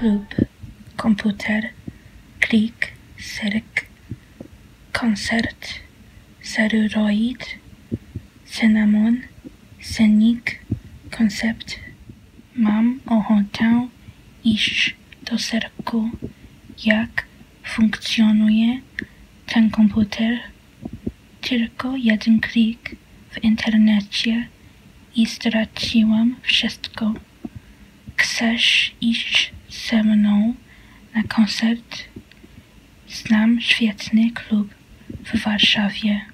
klub, komputer, klik, cyrk, koncert, celuloid, cynamon, cenik, koncept. Mam ochotę iść do cyrku. Jak funkcjonuje ten komputer? Tylko jeden klik w internecie i straciłam wszystko. Chcesz iść ze mną na koncert? Znam świetny klub w Warszawie.